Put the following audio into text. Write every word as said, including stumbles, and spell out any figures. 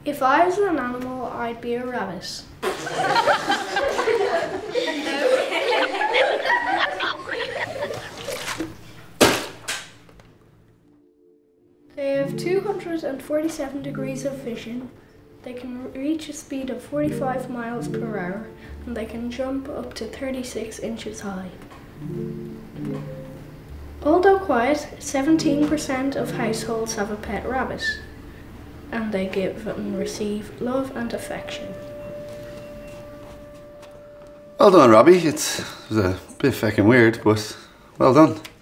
If I was an animal, I'd be a rabbit. They have two hundred forty-seven degrees of vision. They can reach a speed of forty-five miles per hour, and they can jump up to thirty-six inches high. Although quiet, seventeen percent of households have a pet rabbit, and they give and receive love and affection. Well done, Robbie. It's, it was a bit fucking weird, but well done.